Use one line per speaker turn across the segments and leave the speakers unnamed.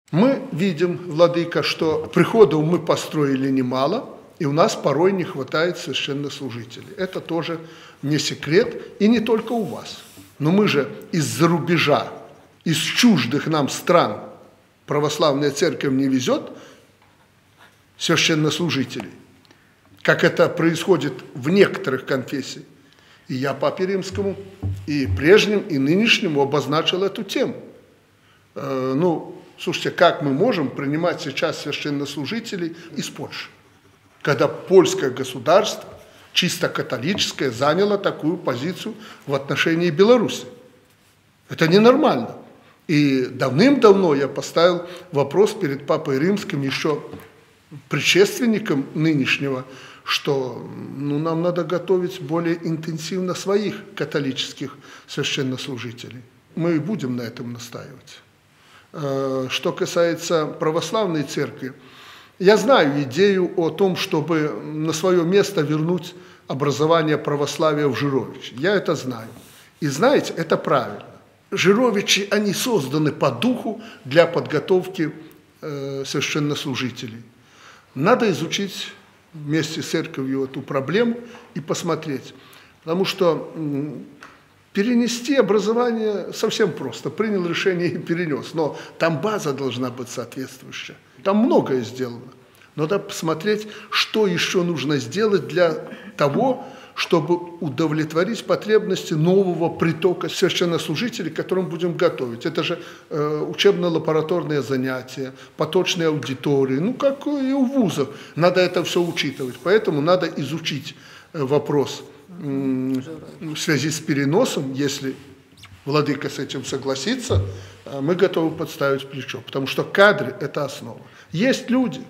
Мы видим, владыка, что приходов мы построили немало, и у нас порой не хватает священнослужителей. Это тоже не секрет, и не только у вас. Но мы же из-за рубежа, из чуждых нам стран православная церковь не везет священнослужителей, как это происходит в некоторых конфессиях. И я Папе Римскому, и прежним, и нынешнему обозначил эту тему. Слушайте, как мы можем принимать сейчас священнослужителей из Польши, когда польское государство, чисто католическое, заняло такую позицию в отношении Беларуси? Это ненормально. И давным-давно я поставил вопрос перед Папой Римским, еще предшественником нынешнего, что нам надо готовить более интенсивно своих католических священнослужителей. Мы и будем на этом настаивать. Что касается православной церкви, я знаю идею о том, чтобы на свое место вернуть образование православия в Жировичи. Я это знаю. И знаете, это правильно. Жировичи, они созданы по духу для подготовки священнослужителей. Надо изучить вместе с церковью эту проблему и посмотреть. Потому что перенести образование совсем просто. Принял решение и перенес. Но там база должна быть соответствующая. Там многое сделано. Но надо посмотреть, что еще нужно сделать для того, чтобы удовлетворить потребности нового притока священнослужителей, которым будем готовить. Это же учебно-лабораторные занятия, поточные аудитории, как и у вузов. Надо это все учитывать. Поэтому надо изучить вопрос в связи с переносом. Если владыка с этим согласится, мы готовы подставить плечо. Потому что кадры – это основа. Есть люди,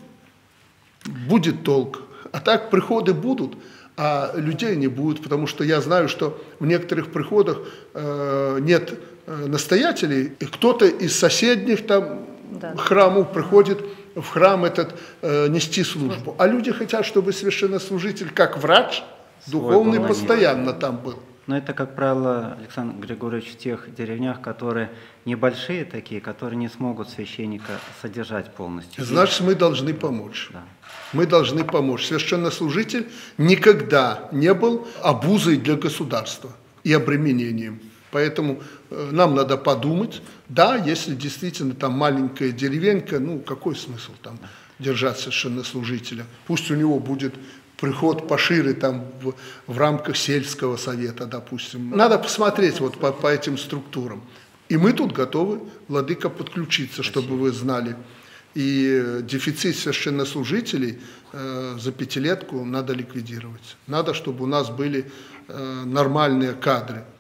будет толк. А так приходы будут, а людей не будет, потому что я знаю, что в некоторых приходах нет настоятелей, и кто-то из соседних храмов приходит в храм этот нести службу. А люди хотят, чтобы священнослужитель, как врач, духовный, постоянно там был.
Но это, как правило, Александр Григорьевич, в тех деревнях, которые небольшие такие, которые не смогут священника содержать полностью.
Значит, мы должны помочь.
Да.
Мы должны помочь. Священнослужитель никогда не был обузой для государства и обременением. Поэтому нам надо подумать, да, если действительно там маленькая деревенька, какой смысл там держать священнослужителя? Пусть у него будет приход пошире там в рамках сельского совета, допустим. Надо посмотреть по этим структурам. И мы тут готовы, владыка, подключиться, чтобы вы знали. И дефицит священнослужителей за пятилетку надо ликвидировать. Надо, чтобы у нас были нормальные кадры.